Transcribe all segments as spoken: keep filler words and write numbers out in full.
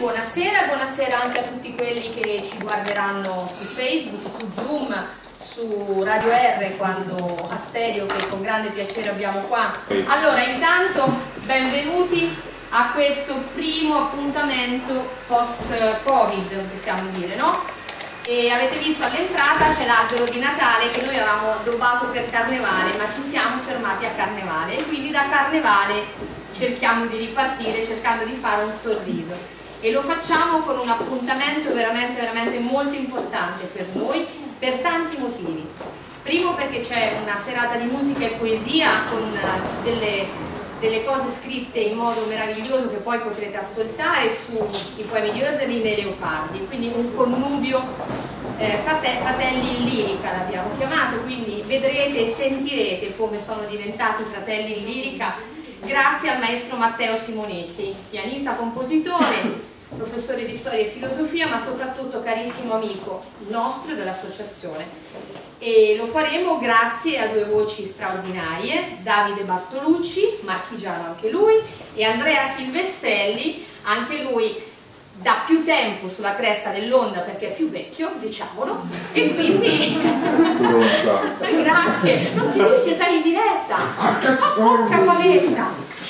buonasera, buonasera anche a tutti quelli che ci guarderanno su Facebook, su Zoom, su Radio R, quando a stereo, che con grande piacere abbiamo qua. Allora, intanto benvenuti a questo primo appuntamento post-Covid, possiamo dire, no? E avete visto all'entrata c'è l'albero di Natale che noi avevamo addobbato per Carnevale, ma ci siamo fermati a Carnevale e quindi da Carnevale cerchiamo di ripartire cercando di fare un sorriso, e lo facciamo con un appuntamento veramente veramente molto importante per noi per tanti motivi. Primo, perché c'è una serata di musica e poesia con delle, delle cose scritte in modo meraviglioso che poi potrete ascoltare sui poemi di Hölderlin e Leopardi, quindi un connubio eh, frate, fratelli in lirica l'abbiamo chiamato, quindi vedrete e sentirete come sono diventati fratelli in lirica grazie al maestro Matteo Simonetti, pianista, compositore, professore di storia e filosofia, ma soprattutto carissimo amico nostro e dell'associazione. E lo faremo grazie a due voci straordinarie, Davide Bartolucci, marchigiano anche lui, e Andrea Silvestelli, anche lui da più tempo sulla cresta dell'onda perché è più vecchio, diciamolo, e quindi grazie, non si dice, sei in diretta, porca paletta.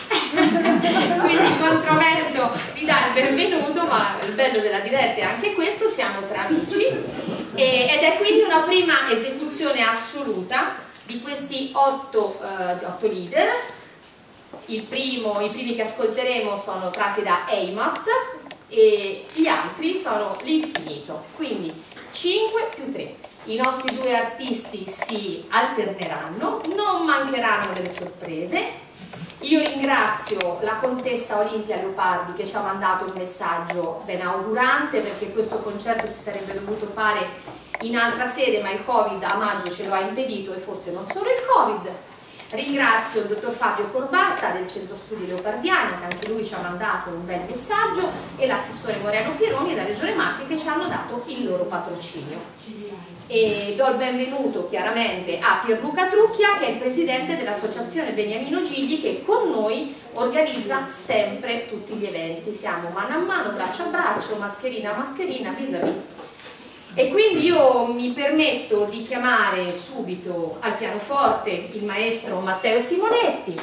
Quindi controverso vi dà il benvenuto, ma il bello della diretta è anche questo, siamo tra amici, e, ed è quindi una prima esecuzione assoluta di questi otto, uh, otto leader. Il primo, i primi che ascolteremo sono tratti da Heimat e gli altri sono l'infinito, quindi cinque più tre. I nostri due artisti si alterneranno, non mancheranno delle sorprese. Io ringrazio la contessa Olimpia Leopardi che ci ha mandato un messaggio benaugurante, perché questo concerto si sarebbe dovuto fare in altra sede, ma il Covid a maggio ce lo ha impedito, e forse non solo il Covid. Ringrazio il dottor Fabio Corbatta del Centro Studi Leopardiani, che anche lui ci ha mandato un bel messaggio, e l'assessore Moreno Pieroni della Regione Marche, che ci hanno dato il loro patrocinio. E do il benvenuto chiaramente a Pierluca Trucchia, che è il presidente dell'associazione Beniamino Gigli, che con noi organizza sempre tutti gli eventi. Siamo mano a mano, braccio a braccio, mascherina a mascherina, vis-à-vis. E quindi io mi permetto di chiamare subito al pianoforte il maestro Matteo Simonetti.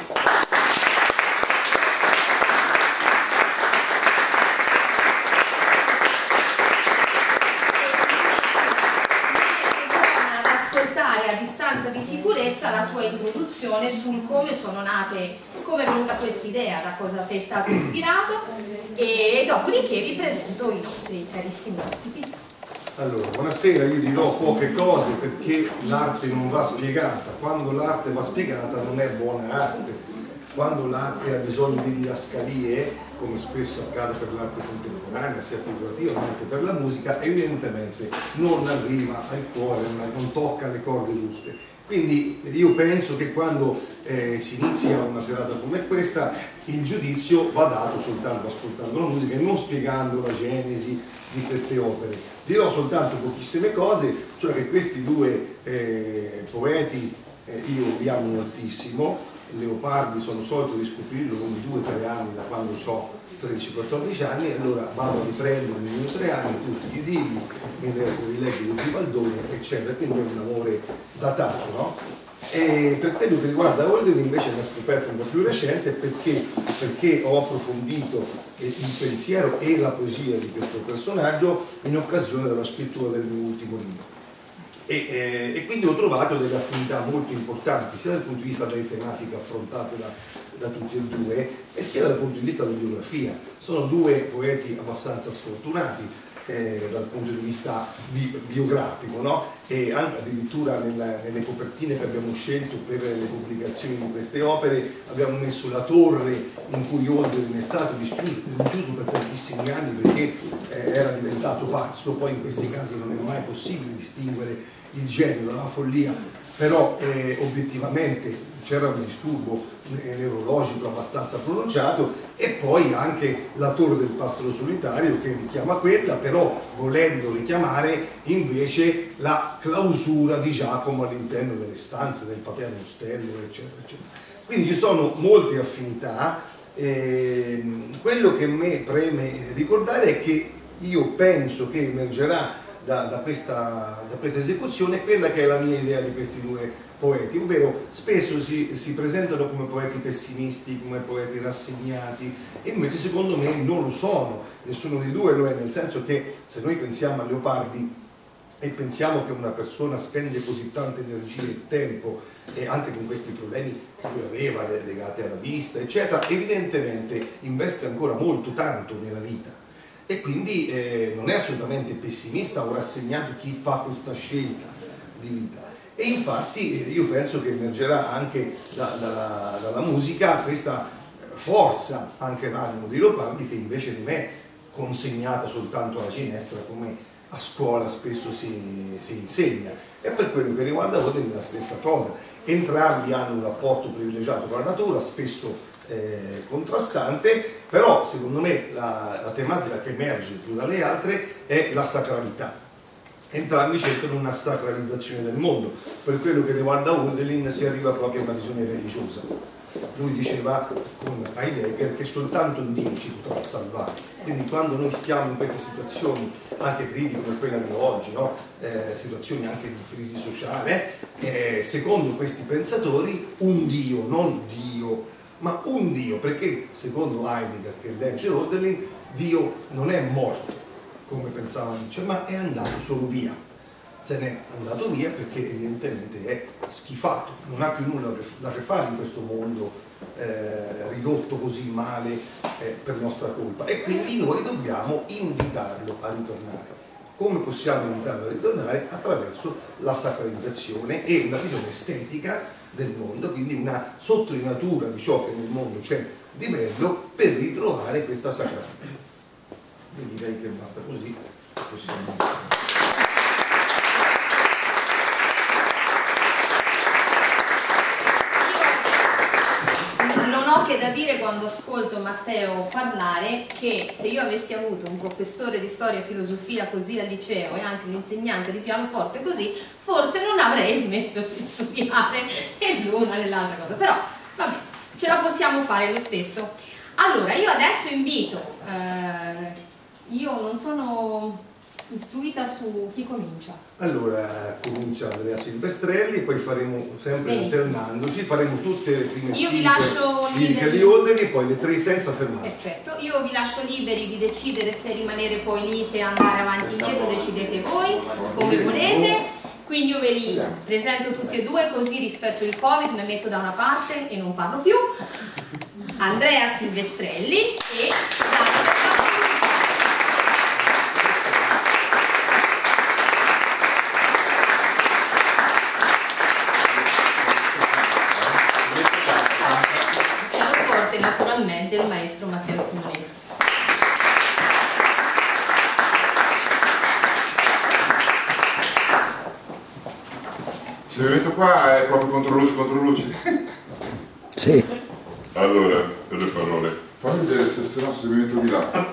A distanza di sicurezza la tua introduzione sul come sono nate, come è venuta questa idea, da cosa sei stato ispirato, e dopodiché vi presento i nostri carissimi ospiti. Allora, buonasera, io dirò poche cose perché l'arte non va spiegata. Quando l'arte va spiegata non è buona arte. Quando l'arte ha bisogno di didascalie, come spesso accade per l'arte contemporanea, sia figurativa ma anche per la musica, evidentemente non arriva al cuore, non tocca le corde giuste. Quindi io penso che quando eh, si inizia una serata come questa, il giudizio va dato soltanto ascoltando la musica e non spiegando la genesi di queste opere. Dirò soltanto pochissime cose, cioè che questi due eh, poeti eh, io li amo moltissimo. Leopardi sono solito riscoprirlo ogni due o tre anni da quando ho tredici quattordici anni, e allora vado a riprendere nei miei tre anni tutti i libri, mi rileggo di Baldoni, eccetera, quindi è un amore datato, no? E per quello che riguarda Hölderlin invece è una scoperta un po' più recente, perché, perché ho approfondito il pensiero e la poesia di questo personaggio in occasione della scrittura del mio ultimo libro. E, eh, e quindi ho trovato delle affinità molto importanti sia dal punto di vista delle tematiche affrontate da, da tutti e due, e sia dal punto di vista della biografia. Sono due poeti abbastanza sfortunati eh, dal punto di vista bi biografico, no? E anche addirittura nella, nelle copertine che abbiamo scelto per le pubblicazioni di queste opere abbiamo messo la torre in cui Hölderlin è stato rinchiuso per tantissimi anni perché eh, era diventato pazzo. Poi in questi casi non è mai possibile distinguere il genio dalla follia, però eh, obiettivamente c'era un disturbo neurologico abbastanza pronunciato, e poi anche la torre del passero solitario che richiama quella, però volendo richiamare invece la clausura di Giacomo all'interno delle stanze del paterno ostello, eccetera, eccetera. Quindi ci sono molte affinità, Eh, quello che a me preme ricordare è che io penso che emergerà da, da, questa, da questa esecuzione quella che è la mia idea di questi due poeti, ovvero spesso si, si presentano come poeti pessimisti, come poeti rassegnati, e invece secondo me non lo sono, nessuno dei due lo è, nel senso che se noi pensiamo a Leopardi e pensiamo che una persona spende così tanta energia e tempo, e anche con questi problemi che lui aveva legati alla vista eccetera, evidentemente investe ancora molto tanto nella vita, e quindi eh, non è assolutamente pessimista o rassegnato chi fa questa scelta di vita. E infatti eh, io penso che emergerà anche da, da, dalla musica questa forza anche d'animo di Leopardi, che invece non è consegnata soltanto alla ginestra come a scuola spesso si, si insegna. E per quello che riguarda Oden è la stessa cosa, entrambi hanno un rapporto privilegiato con la natura, spesso eh, contrastante, però secondo me la, la tematica che emerge più dalle altre è la sacralità. Entrambi cercano una sacralizzazione del mondo. Per quello che riguarda Hölderlin si arriva proprio a una visione religiosa. Lui diceva con Heidegger che soltanto un Dio ci potrà salvare. Quindi quando noi stiamo in queste situazioni anche critiche come quella di oggi, no? eh, situazioni anche di crisi sociale, eh, secondo questi pensatori un Dio, non Dio, ma un Dio, perché secondo Heidegger, che legge Hölderlin, Dio non è morto come pensava Nietzsche, ma è andato solo via. Se n'è andato via perché evidentemente è schifato, non ha più nulla da che fare in questo mondo eh, ridotto così male eh, per nostra colpa, e quindi noi dobbiamo invitarlo a ritornare. Come possiamo invitarlo a ritornare? Attraverso la sacralizzazione e una visione estetica del mondo, quindi una sottolineatura di ciò che nel mondo c'è di bello per ritrovare questa sacralità. Io direi che basta così, possiamo... Che da dire quando ascolto Matteo parlare, che se io avessi avuto un professore di storia e filosofia così al liceo e anche un insegnante di pianoforte così, forse non avrei smesso di studiare né l'una né l'altra cosa, però vabbè, ce la possiamo fare lo stesso. Allora io adesso invito, eh, io non sono istruita su chi comincia. Allora comincia Andrea Silvestrelli, poi faremo sempre Benissimo. alternandoci, faremo tutte le prime io vi lascio liberi di Hölderlin e poi le tre senza fermarci. Perfetto, io vi lascio liberi di decidere se rimanere poi lì, se andare avanti e indietro, decidete voi come volete. Quindi io ve li presento tutti e due, così rispetto il Covid mi metto da una parte e non parlo più. Andrea Silvestrelli e Davide. Naturalmente il maestro Matteo Simonetti. Se mi metto qua è proprio contro luce contro luce. Sì. Allora, delle parole. Fammi vedere se, se no se mi metto di là.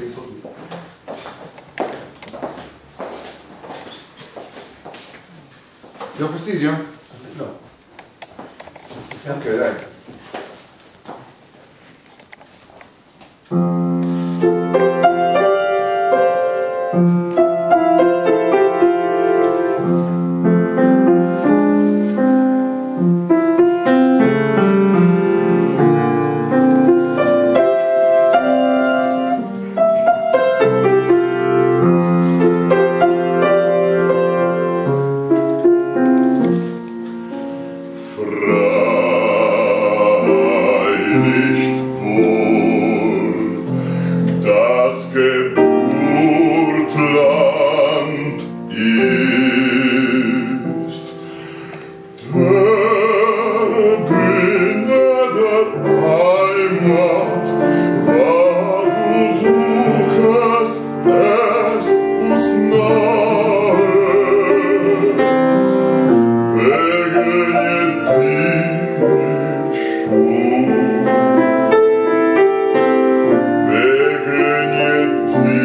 Ti dà fastidio? No. Ok, dai. Begegnet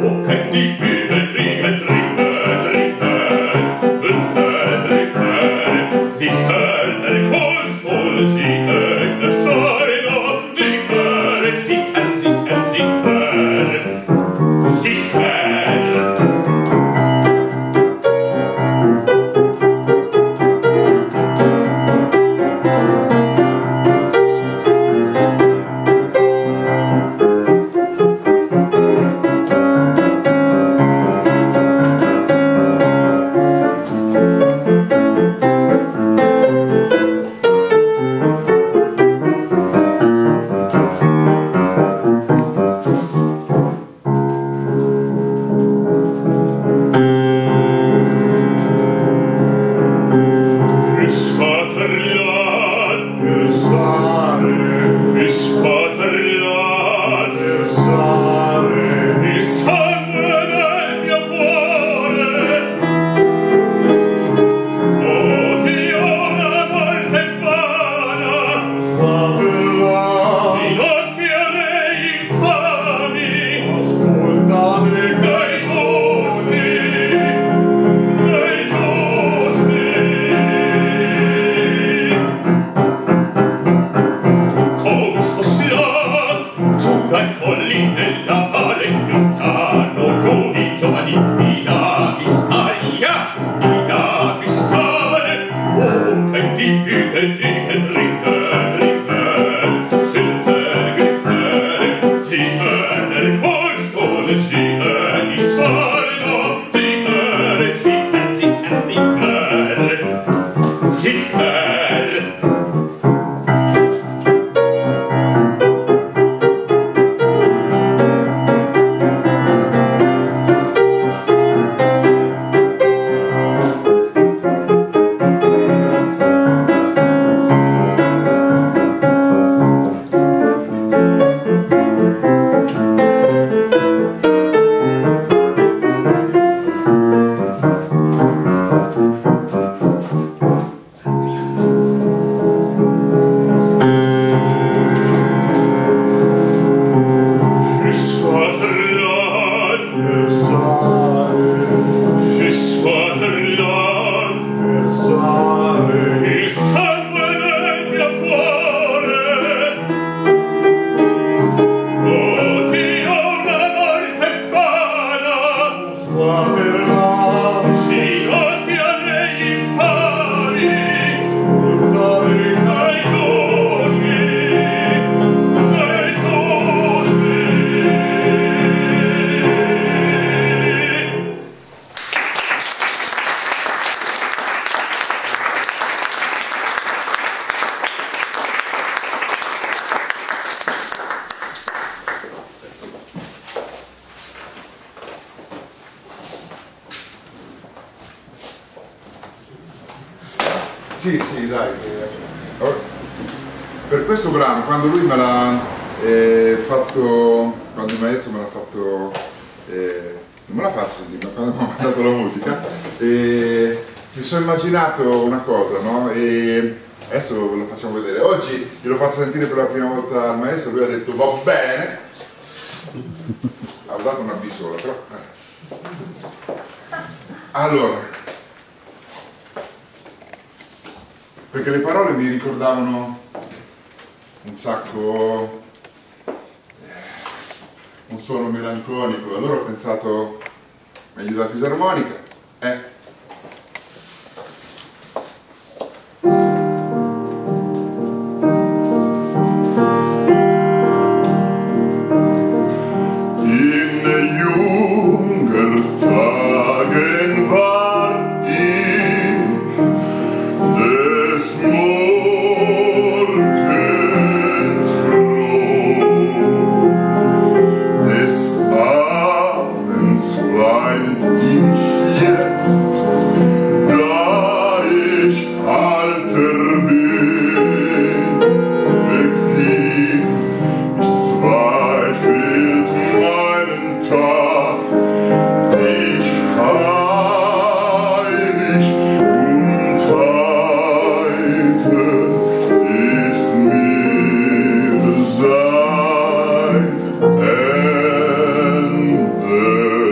Sì, sì, dai. Per questo brano, quando lui me l'ha eh, fatto, quando il maestro me l'ha fatto, eh, non me l'ha fatto sentire, ma quando mi ha mandato la musica, eh, mi sono immaginato una cosa, no? E adesso ve lo facciamo vedere. Oggi glielo faccio sentire per la prima volta al maestro, lui ha detto va bene, ha usato una B sola, però. Eh. Allora. Perché le parole mi ricordavano un sacco, un suono melanconico, allora ho pensato meglio la fisarmonica, eh. And there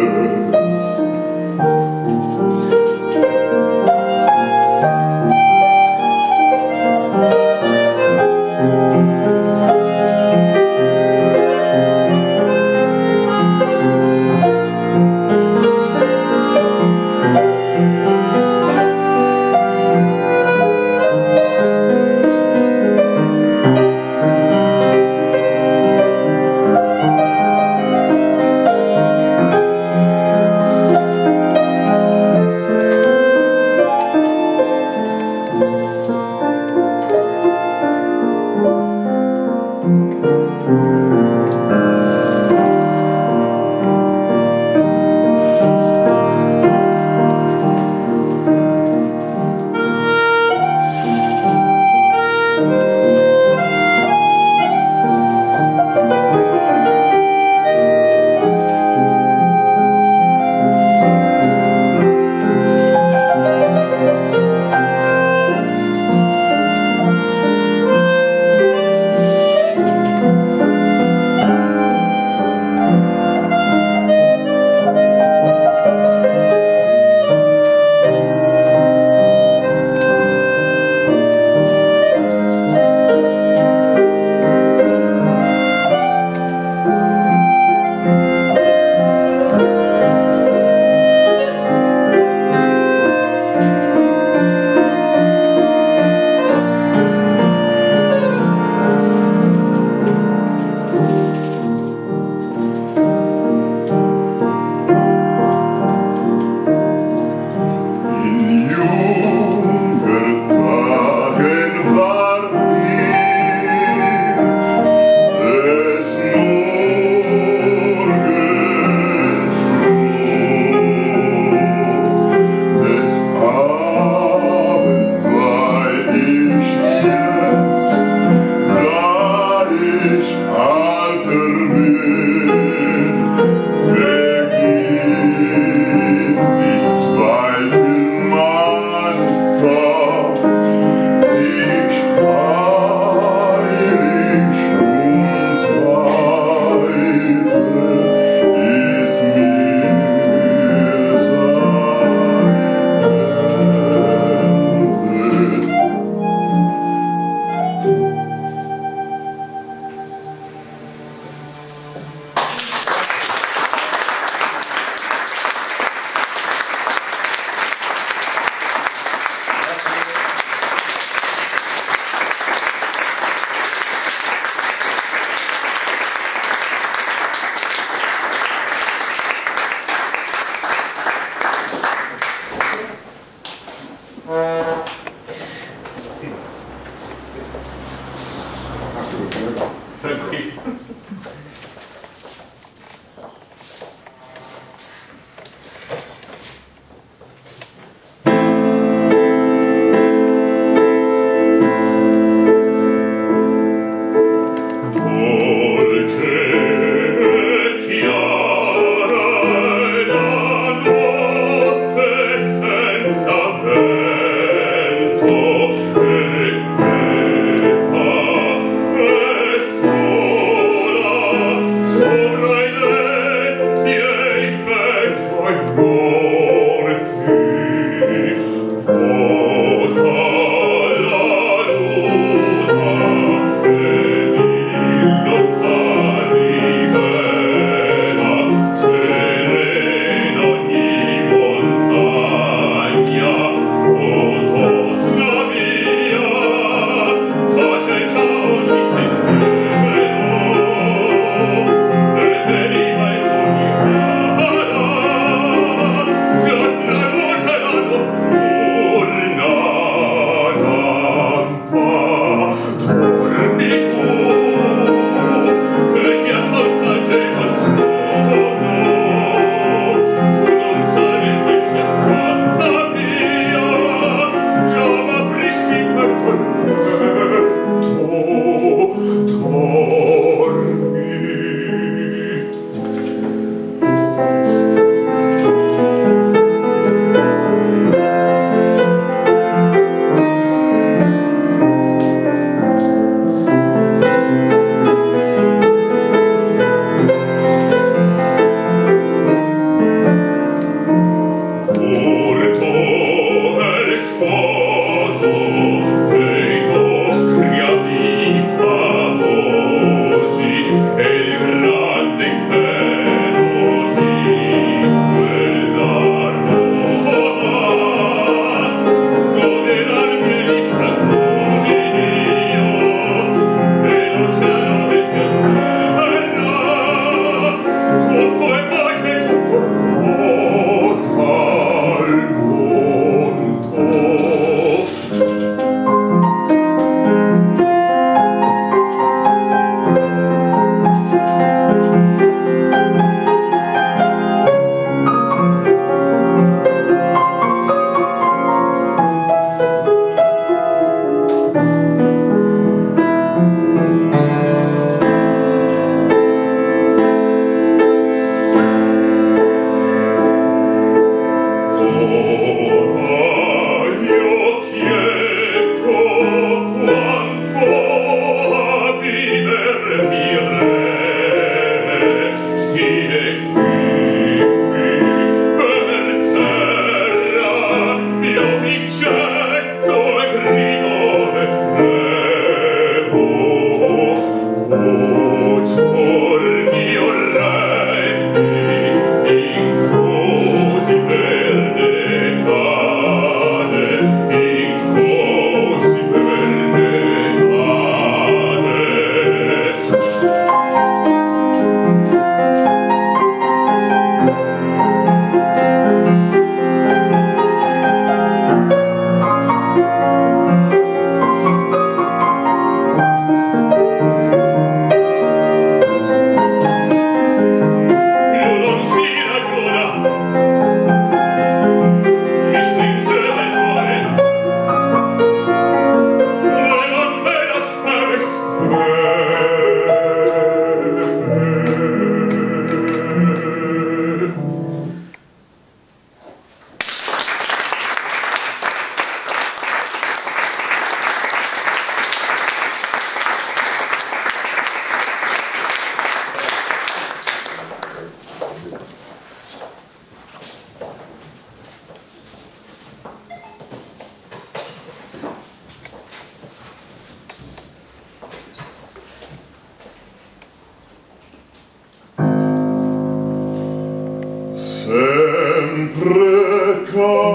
sempre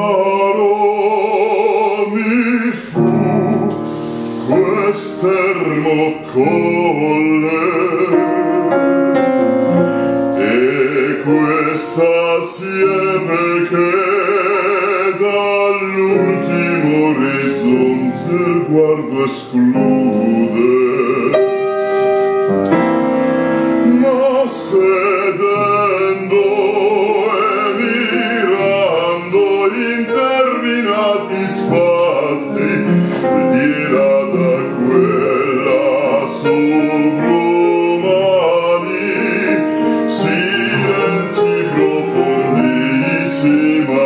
caro mi fu quest'ermo colle e questa siepe che dall'ultimo orizzonte il guardo esclude, ma sedendo e mirando interminati spazi dirà da quella sovrumani silenzi profondissima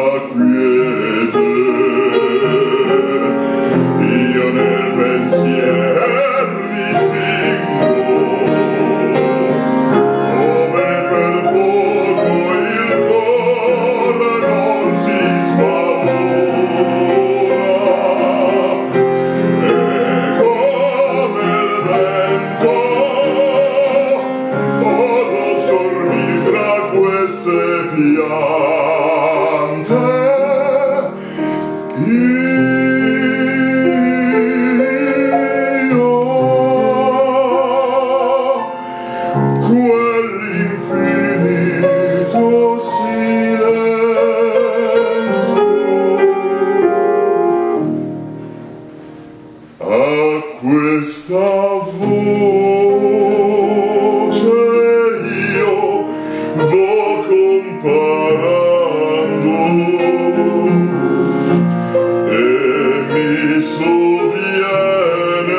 quiete. Io nel pensier mi quell'infinito silenzio. A questa voce io vo comparando e mi sovviene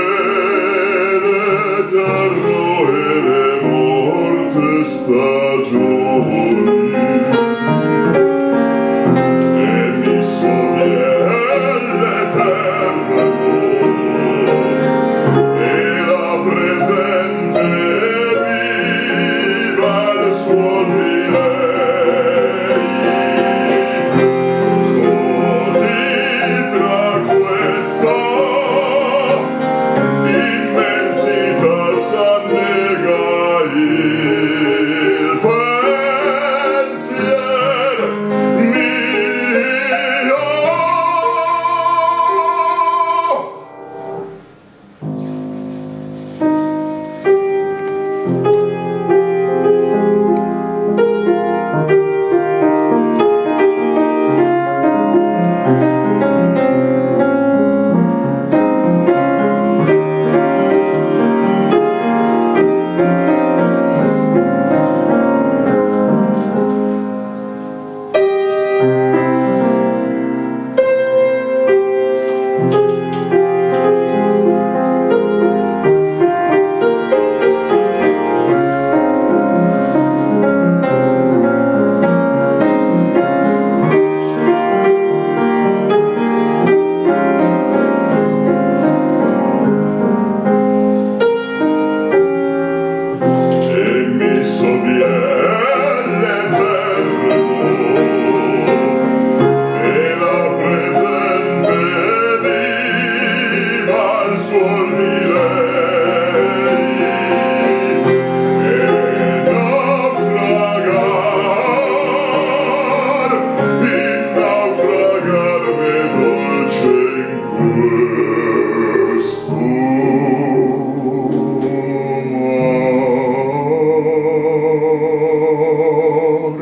l'eterno e le morte stagioni. E mi sovviene l'eterno e la presente viva il suon di lei. Così tra questa immensità s'annega il pensier mio. E mi sovviene l'eterno e la presente viva il suon di lei. E naufragar, il naufragar m'è dolce in questo mar.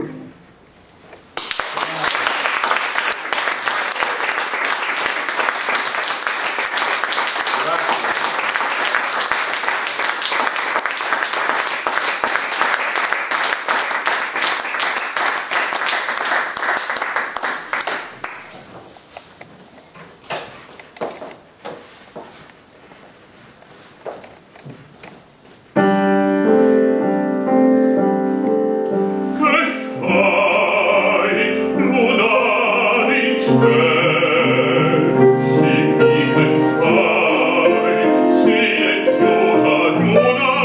Che fai, luna in ciel? Dimmi che fai, silenziosa luna,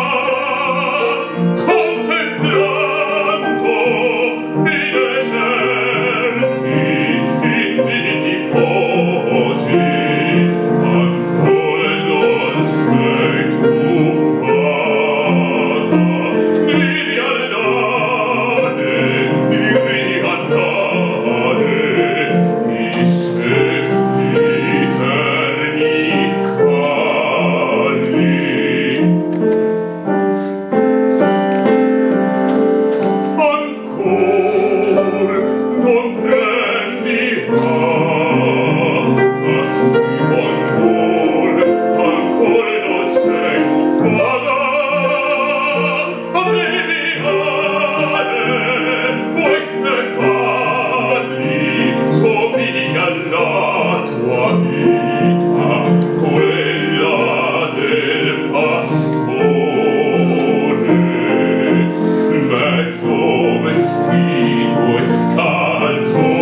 contemplando i deserti, inviti posi, ancora non sei turbata, gridi andare, gridi andare, mi senti eterni calli. Ancor non prendi ma scrivo ancor, ancor non sei tuffata. Arriviare, vuoi sterparli, somiglia alla tua vita, quella del pastore, mezzo vestito e scalzo.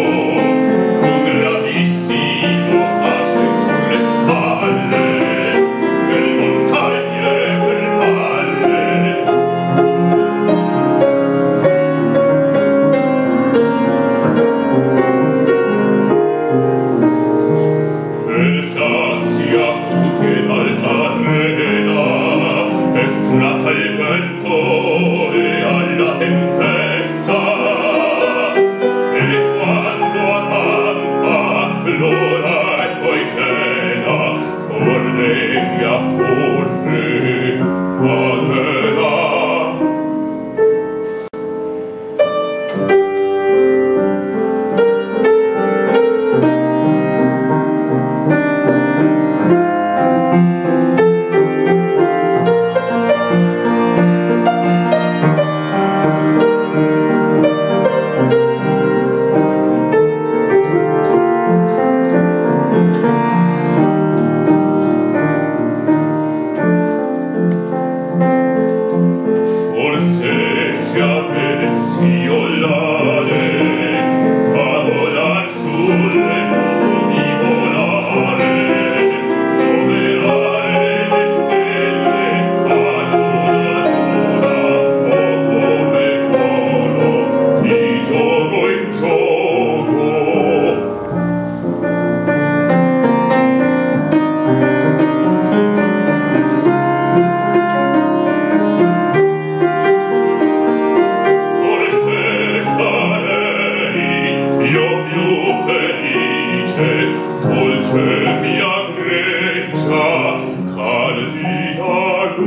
io più felice, dolce mia greggia, candida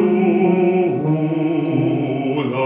luna.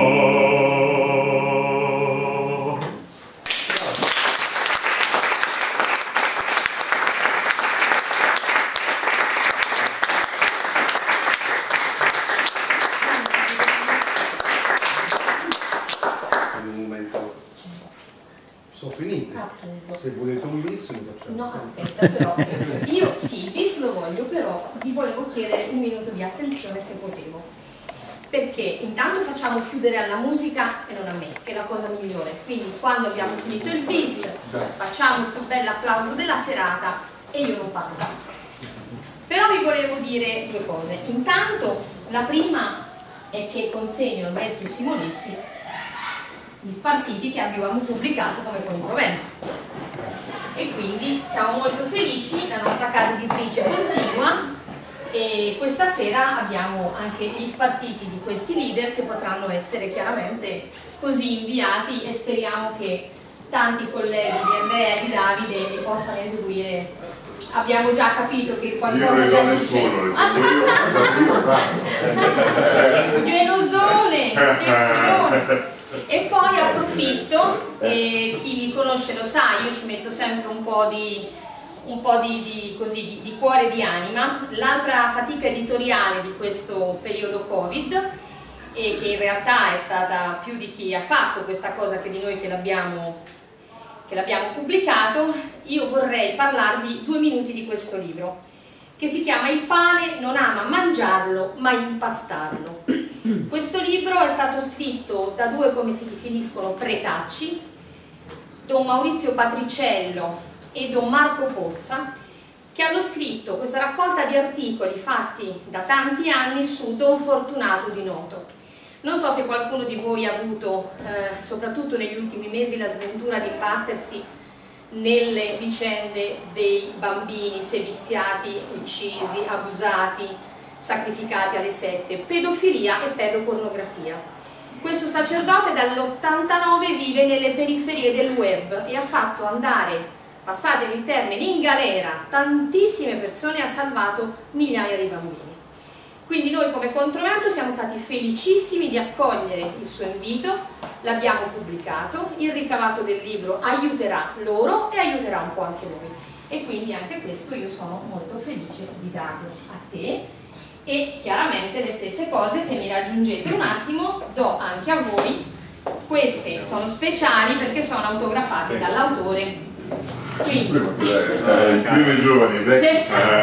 Sono finite. Appunto. Se volete un bis lo facciamo. No, aspetta, però io sì, il bis lo voglio, però vi volevo chiedere un minuto di attenzione se potevo. Perché intanto facciamo chiudere alla musica e non a me, che è la cosa migliore. Quindi quando abbiamo finito il bis facciamo il più bello applauso della serata e io non parlo. Però vi volevo dire due cose. Intanto la prima è che consegno al maestro Simonetti gli spartiti che abbiamo pubblicato come Controvento, e quindi siamo molto felici, la nostra casa editrice continua e questa sera abbiamo anche gli spartiti di questi leader che potranno essere chiaramente così inviati, e speriamo che tanti colleghi di Andrea e di Davide li possano eseguire. Abbiamo già capito che qualcosa è già successo. Genosone, genosone. E poi approfitto, e chi mi conosce lo sa, io ci metto sempre un po' di, un po' di, di, così, di, di cuore e di anima. L'altra fatica editoriale di questo periodo Covid, e che in realtà è stata più di chi ha fatto questa cosa che di noi che l'abbiamo che l'abbiamo pubblicato, io vorrei parlarvi due minuti di questo libro, che si chiama Il pane non ama mangiarlo ma impastarlo. Questo libro è stato scritto da due, come si definiscono, pretacci, Don Maurizio Patriciello e Don Marco Pozza, che hanno scritto questa raccolta di articoli fatti da tanti anni su Don Fortunato di Noto. Non so se qualcuno di voi ha avuto, eh, soprattutto negli ultimi mesi, la sventura di imbattersi nelle vicende dei bambini seviziati, uccisi, abusati, sacrificati alle sette, pedofilia e pedopornografia. Questo sacerdote dall'ottantanove vive nelle periferie del web e ha fatto andare, passatemi il termine, in galera tantissime persone e ha salvato migliaia di bambini. Quindi noi come Controvento siamo stati felicissimi di accogliere il suo invito, l'abbiamo pubblicato, il ricavato del libro aiuterà loro e aiuterà un po' anche noi, e quindi anche questo io sono molto felice di darlo a te, e chiaramente le stesse cose, se mi raggiungete un attimo, do anche a voi. Queste sono speciali perché sono autografate dall'autore. Quindi i primi giovani, Davide,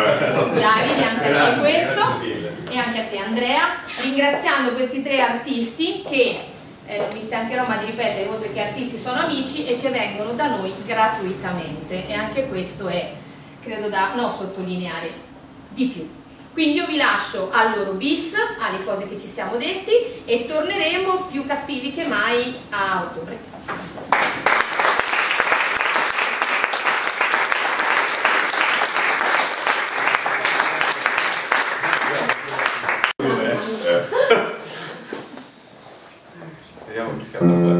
anche a te questo, e anche a te Andrea, ringraziando questi tre artisti che, eh, non mi stancherò ma di ripetere, oltre che artisti sono amici e che vengono da noi gratuitamente, e anche questo è, credo, da non sottolineare di più. Quindi io vi lascio al loro bis, alle cose che ci siamo detti, e torneremo più cattivi che mai a ottobre. Vediamo che scatto.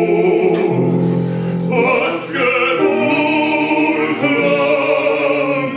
Oscar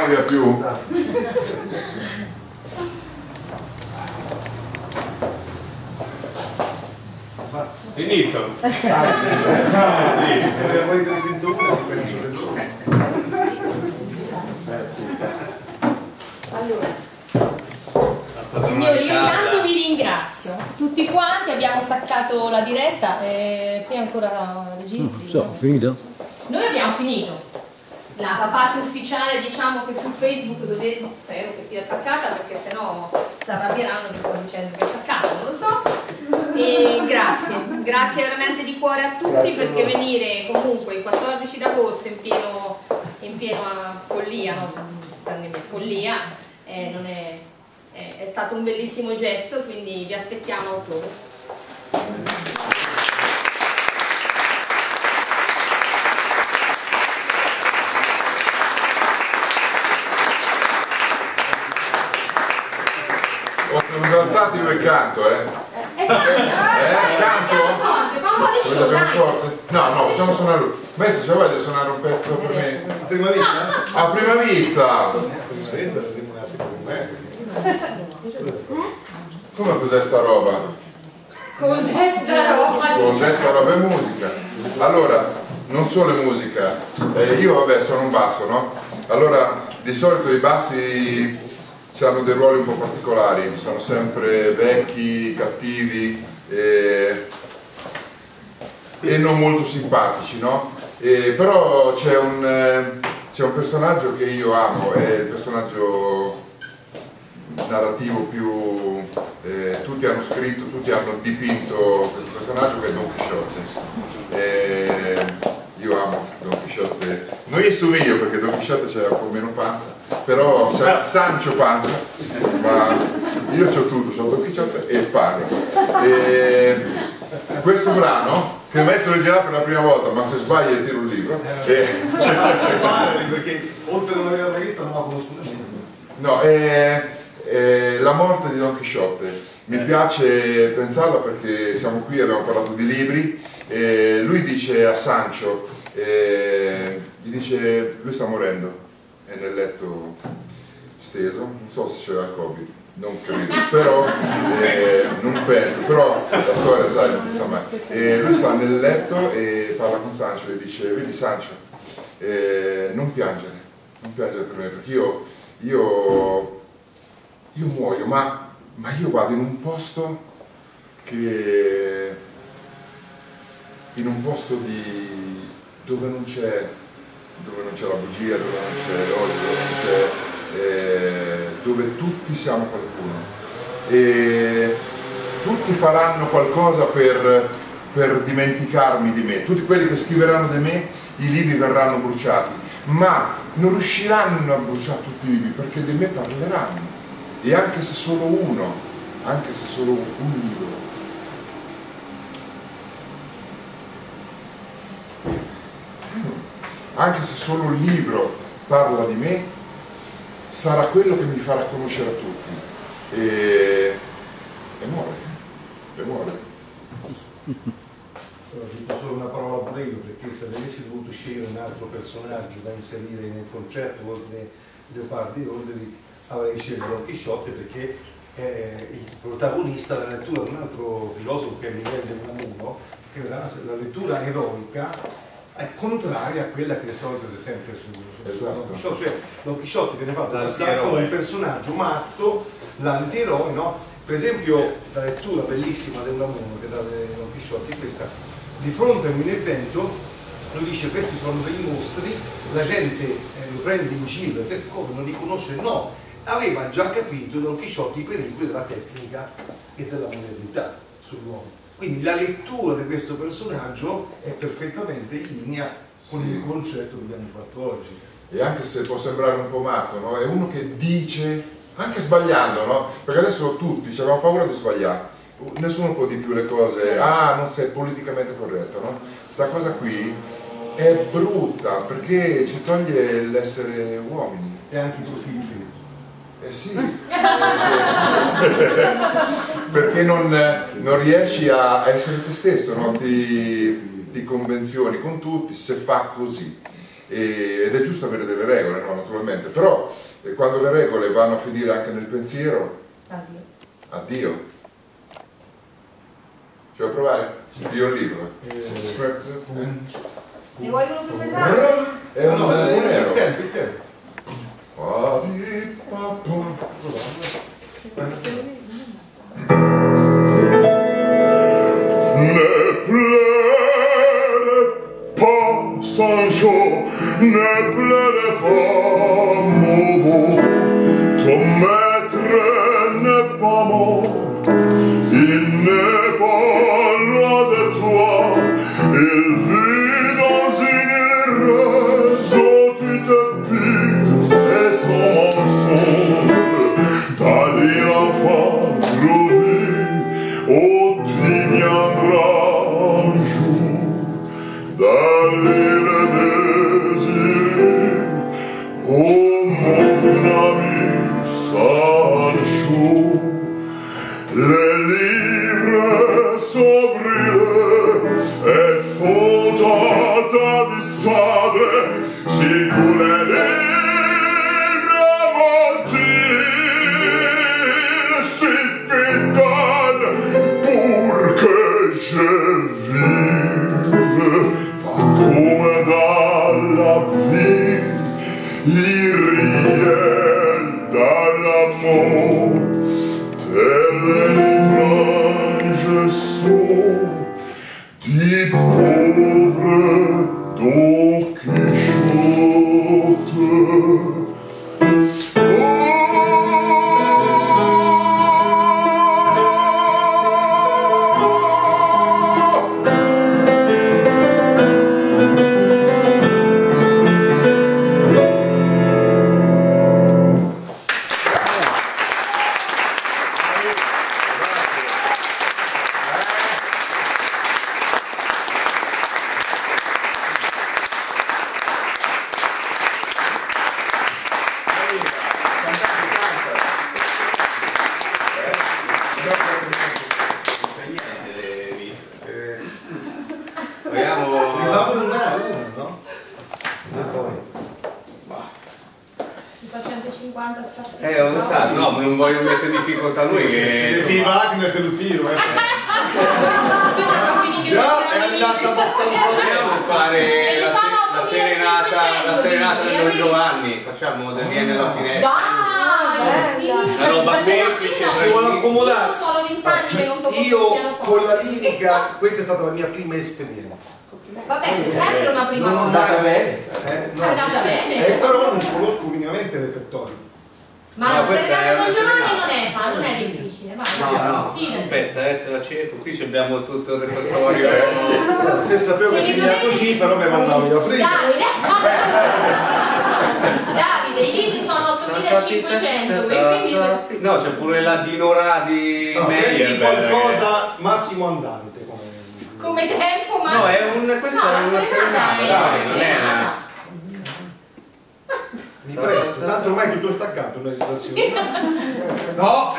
via più. Finito. Ah, sì, se ne vuoi preso in due, penso che tu. Allora, signori, io intanto vi ringrazio tutti quanti, abbiamo staccato la diretta e te ancora registri? So, ho finito? Noi abbiamo finito. La parte ufficiale, diciamo che su Facebook dovete, spero che sia staccata perché sennò si arrabbieranno che sto dicendo che è staccata, non lo so. E grazie, grazie veramente di cuore a tutti. Grazie perché a venire comunque il quattordici d'agosto in pieno in piena follia, no? Follia, eh, non è, è, è stato un bellissimo gesto, quindi vi aspettiamo a ottobre. Oh, sono alzato io e canto, eh? Eh, eh, canto? Fa un po' di show, dai! No, no, facciamo suonare lui. Maestro, c'è voglia di suonare un pezzo per me? A prima vista? A prima vista! A prima vista vedremo un attimo con me. Come cos'è sta roba? Cos'è sta roba? Cos'è sta roba? È musica. Allora, non solo è musica. Eh, io vabbè sono un basso, no? Allora, di solito i bassi hanno dei ruoli un po' particolari, sono sempre vecchi, cattivi e, e non molto simpatici, no? E, però c'è un, eh, c'è un personaggio che io amo, è il personaggio narrativo più... Eh, tutti hanno scritto, tutti hanno dipinto questo personaggio che è Don Chisciotte. E io amo Don Chisciotte, non gli somiglio perché Don Chisciotte c'era un po' meno panza, però c'è Sancho panza, ma io c'ho tutto, c'ho Don Chisciotte e il pane. E questo brano, che il maestro leggerà per la prima volta, ma se sbaglia tiro un libro. E... perché oltre a non averla mai vista non la conosco nessuno. No, è, è la morte di Don Chisciotte. Mi piace pensarla perché siamo qui, abbiamo parlato di libri, e lui dice a Sancho, eh, gli dice, lui sta morendo, è nel letto steso, non so se c'era il Covid, non credo, però eh, non penso, però la storia sai, non si sa mai. E lui sta nel letto e parla con Sancho e dice, vedi Sancho, eh, non piangere, non piangere per me, perché io, io, io muoio, ma, ma io vado in un posto che, in un posto di, dove non c'è dove non c'è la bugia, dove non c'è l'odio, dove non c'è eh, dove tutti siamo qualcuno e tutti faranno qualcosa per, per dimenticarmi di me, tutti quelli che scriveranno di me i libri verranno bruciati, ma non riusciranno a bruciare tutti i libri perché di me parleranno, e anche se solo uno, anche se solo un libro, anche se solo un libro parla di me, sarà quello che mi farà conoscere a tutti. E, e muore, e muore. Ho detto solo una parola pure io, perché se avessi dovuto scegliere un altro personaggio da inserire nel concerto oltre Leopardi Ordini, avrei scelto Don Chisciotte perché è il protagonista della lettura di un altro filosofo che è Miguel de Unamuno, che era la lettura eroica è contraria a quella che di solito c'è sempre su, su esatto. Don Chisciotte, cioè Don Chisciotte viene fatto passare come un personaggio matto, l'antieroe, no? Per esempio la lettura bellissima di Unamuno che dà Don Chisciotte è questa: di fronte a un evento lui dice questi sono dei mostri, la gente eh, lo prende in giro, queste cose non li conosce, no, aveva già capito Don Chisciotte i pericoli della tecnica e della modernità sull'uomo. Quindi la lettura di questo personaggio è perfettamente in linea con sì. il concetto che abbiamo fatto oggi. E anche se può sembrare un po' matto, no? È uno che dice, anche sbagliando, no? Perché adesso tutti abbiamo paura di sbagliare, nessuno può dire più le cose, ah non sei politicamente corretto, no? Sta cosa qui è brutta perché ci toglie l'essere uomini. E anche i profili freddi. Eh sì, perché, perché non, non riesci a essere te stesso, no? ti, ti convenzioni con tutti, se fa così. e, ed è giusto avere delle regole, no? Naturalmente, però eh, quando le regole vanno a finire anche nel pensiero, Addio. addio. Ci vuoi provare? Io il libro. Eh. Ne vuoi uno più pesante? È un no, no, nero. il tempo, il tempo. Ne pleure pas, Sancho, ne pleure pas, Momo. Ton maître n'est pas mort, il n'est pas loin de toi, il vit dans une rose où tu te pires et son mensonge. D'aller l'enfant trouver, oh tu viendras un jour, d'aller le désirer, oh mon ami Sancho. Les livres sont brûlés et font à ta dissade, si tous les livres mentent, pour que je vive comme dans la vie irréelle, dans l'amour, tel l'étrange son du pauvre Don Quichotte. centocinquanta scappati. Eh, ho notato, no, ma non voglio mettere in difficoltà lui che... Se Wagner te lo tiro, eh. Già è andata abbastanza Vogliamo fare la, se- la serenata, la serenata del Don Giovanni, facciamo del miele alla finestra. Dai, sì. Una roba semplice, si vuole accomodare. Io sono vent'anni che non tocco il Io pianoforte. con la lirica, questa è stata la mia prima esperienza. Vabbè, c'è sempre una prima Non volta. andata bene. Eh, no, È andata bene. eh, però non conosco minimamente il repertorio. Ma No, la questa è serenata una con Giovanni serenata. non è, fa- non è difficile, vai, No, vai, no, fidati. aspetta, eh, te la cerco, qui abbiamo tutto il repertorio. Eh, Allora, se sapevo Se che mi finiva dovevi- così, però mi mandavi da prima. Davide, Davide, i libri sono ottomilacinquecento, quindi se- No, c'è pure la Dinora di No, prendi Meyerbeer. qualcosa massimo andante. Come... come tempo ma No, è un, questa no, è la una serenata, dai, non è una... Mi presto, tanto ormai è tutto staccato una registrazione. No!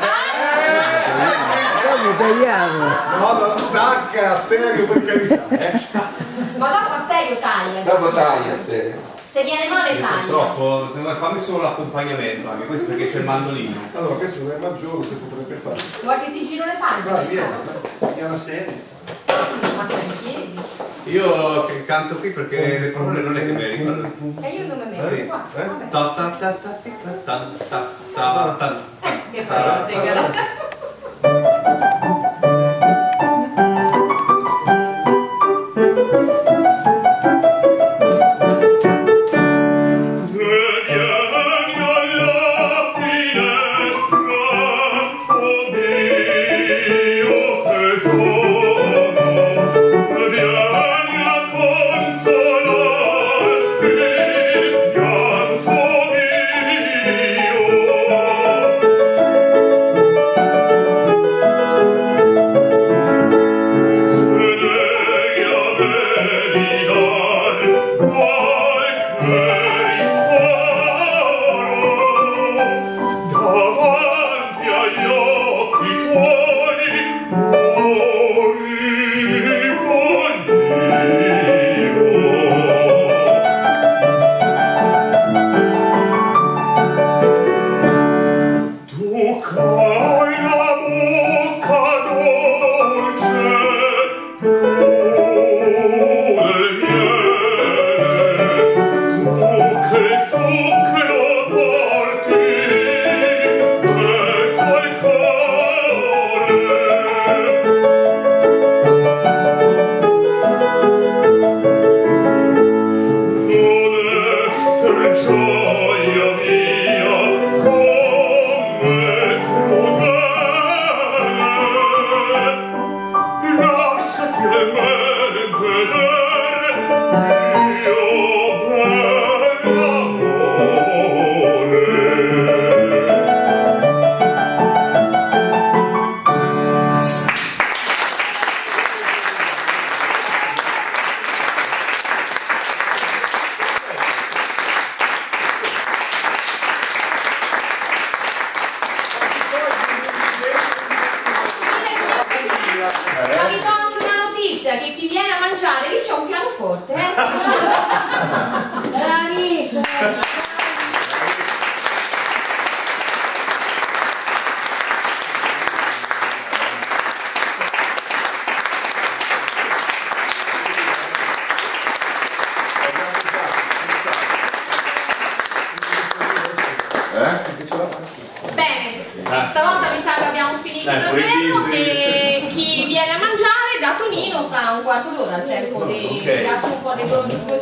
Come tagliamo? No, no, stacca, stereo per carità. Eh. ma dopo la stereo taglia. Dopo taglia stereo. Se viene male taglia. Troppo, se vuoi fammi solo l'accompagnamento anche questo perché c'è il mandolino. Allora, questo è maggiore, se potrebbe fare. Vuoi che ti giro le Vai, pagine? vieni, vieni alla serie. Ma stai in piedi? Io che canto qui perché le parole non è che me le ricordo. E io dove metto? Qua, Eh? vabbè. Ta ta ta ta ta ta ta ta ta. Che parola. inizio davvero e chi viene a mangiare da Tonino fra un quarto d'ora al tempo di Ok. tirare su un po' di